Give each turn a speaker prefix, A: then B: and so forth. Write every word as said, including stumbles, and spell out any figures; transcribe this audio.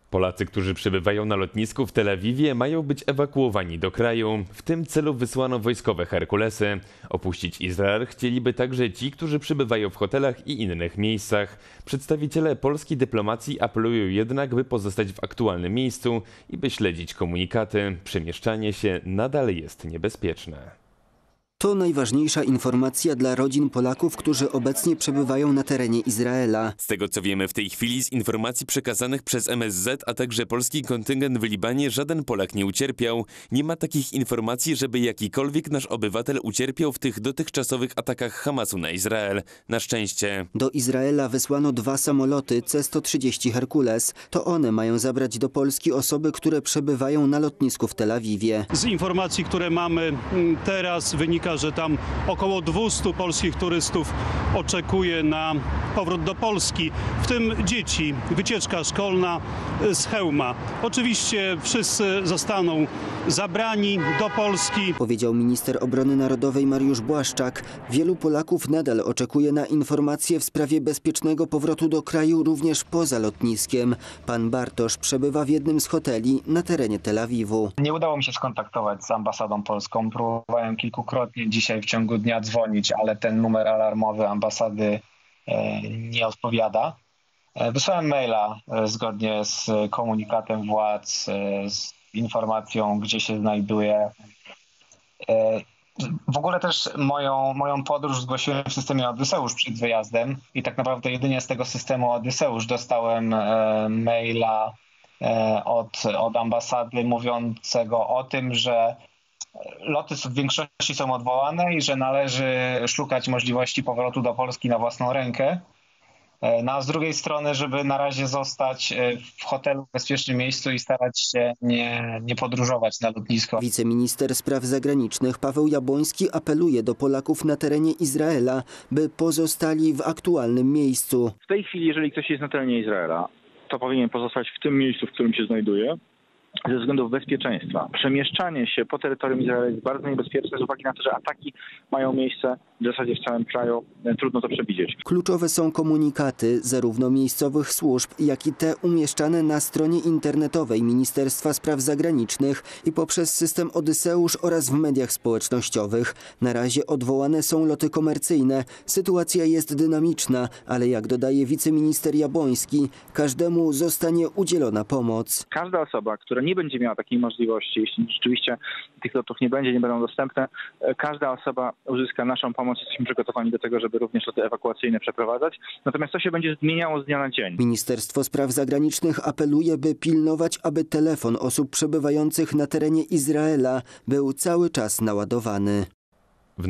A: Polacy, którzy przebywają na lotnisku w Tel Awiwie, mają być ewakuowani do kraju. W tym celu wysłano wojskowe Herkulesy. Opuścić Izrael chcieliby także ci, którzy przebywają w hotelach i innych miejscach. Przedstawiciele polskiej dyplomacji apelują jednak, by pozostać w aktualnym miejscu i by śledzić komunikaty. Przemieszczanie się nadal jest niebezpieczne.
B: To najważniejsza informacja dla rodzin Polaków, którzy obecnie przebywają na terenie Izraela.
A: Z tego co wiemy w tej chwili z informacji przekazanych przez M S Z, a także polski kontyngent w Libanie, żaden Polak nie ucierpiał. Nie ma takich informacji, żeby jakikolwiek nasz obywatel ucierpiał w tych dotychczasowych atakach Hamasu na Izrael. Na szczęście.
B: Do Izraela wysłano dwa samoloty C sto trzydzieści Herkules. To one mają zabrać do Polski osoby, które przebywają na lotnisku w Tel Awiwie.
C: Z informacji, które mamy teraz, wynika, że tam około dwustu polskich turystów oczekuje na powrót do Polski, w tym dzieci. Wycieczka szkolna z Chełma. Oczywiście wszyscy zostaną zabrani do Polski.
B: Powiedział minister obrony narodowej Mariusz Błaszczak. Wielu Polaków nadal oczekuje na informacje w sprawie bezpiecznego powrotu do kraju również poza lotniskiem. Pan Bartosz przebywa w jednym z hoteli na terenie Tel Awiwu.
D: Nie udało mi się skontaktować z ambasadą polską. Próbowałem kilkukrotnie dzisiaj w ciągu dnia dzwonić, ale ten numer alarmowy ambasady nie odpowiada. Wysłałem maila zgodnie z komunikatem władz, z informacją, gdzie się znajduje. W ogóle też moją, moją podróż zgłosiłem w systemie Odyseusz przed wyjazdem i tak naprawdę jedynie z tego systemu Odyseusz dostałem maila od, od ambasady mówiącego o tym, że loty w większości są odwołane i że należy szukać możliwości powrotu do Polski na własną rękę. No a z drugiej strony, żeby na razie zostać w hotelu w bezpiecznym miejscu i starać się nie, nie podróżować na lotnisko.
B: Wiceminister spraw zagranicznych Paweł Jabłoński apeluje do Polaków na terenie Izraela, by pozostali w aktualnym miejscu.
E: W tej chwili, jeżeli ktoś jest na terenie Izraela, to powinien pozostać w tym miejscu, w którym się znajduje, ze względów bezpieczeństwa. Przemieszczanie się po terytorium Izraela jest bardzo niebezpieczne z uwagi na to, że ataki mają miejsce w zasadzie w całym kraju. Trudno to przewidzieć.
B: Kluczowe są komunikaty zarówno miejscowych służb, jak i te umieszczane na stronie internetowej Ministerstwa Spraw Zagranicznych i poprzez system Odyseusz oraz w mediach społecznościowych. Na razie odwołane są loty komercyjne. Sytuacja jest dynamiczna, ale jak dodaje wiceminister Jabłoński, każdemu zostanie udzielona pomoc.
E: Każda osoba, która nie będzie miała takiej możliwości, jeśli rzeczywiście tych lotów nie będzie, nie będą dostępne, każda osoba uzyska naszą pomoc. Jesteśmy przygotowani do tego, żeby również loty ewakuacyjne przeprowadzać. Natomiast to się będzie zmieniało z dnia na dzień.
B: Ministerstwo Spraw Zagranicznych apeluje, by pilnować, aby telefon osób przebywających na terenie Izraela był cały czas naładowany.